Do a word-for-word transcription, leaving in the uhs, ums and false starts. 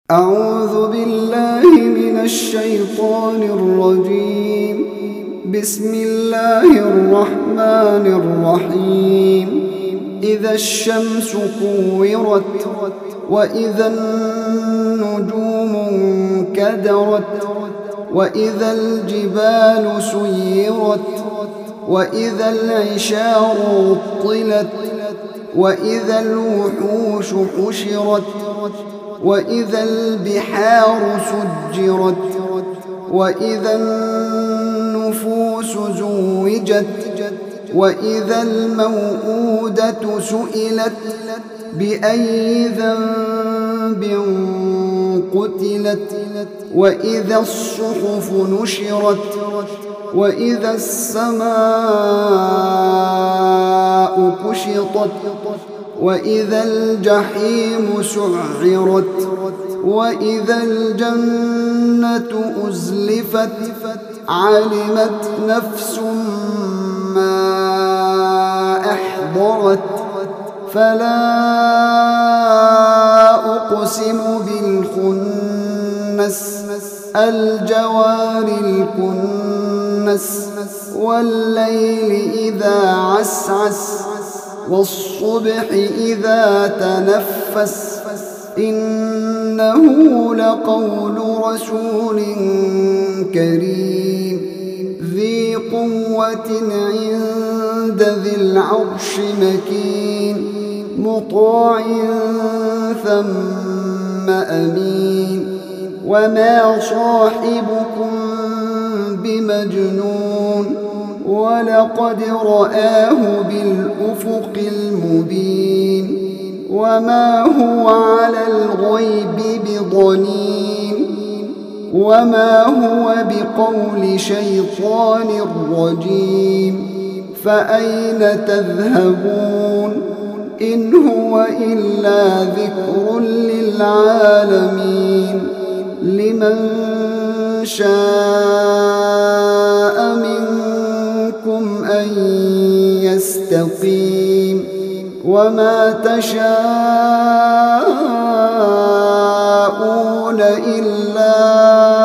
أعوذ بالله من الشيطان الرجيم. بسم الله الرحمن الرحيم. إذا الشمس كورت وإذا النجوم انكدرت وإذا الجبال سيرت وإذا العشار عطلت وإذا الوحوش حشرت وإذا البحار سجرت وإذا النفوس زوجت وإذا الموءودة سئلت بأي ذنب قتلت وإذا الصحف نشرت وإذا السماء كشطت وإذا الجحيم سعرت وإذا الجنة أزلفت علمت نفس ما أحضرت فلا أقسم بالخنس الجوار الكنس والليل إذا عسعس والصبح إذا تنفس إنه لقول رسول كريم ذي قوة عند ذي العرش مكين مطاع ثم أمين وما صاحبكم بمجنون ولقد رآه بالأفق المبين وما هو على الغيب بضنين وما هو بقول شيطان رجيم فأين تذهبون إن هو إلا ذكر للعالمين لمن شاء منكم أن يستقيم وما تشاءون إلا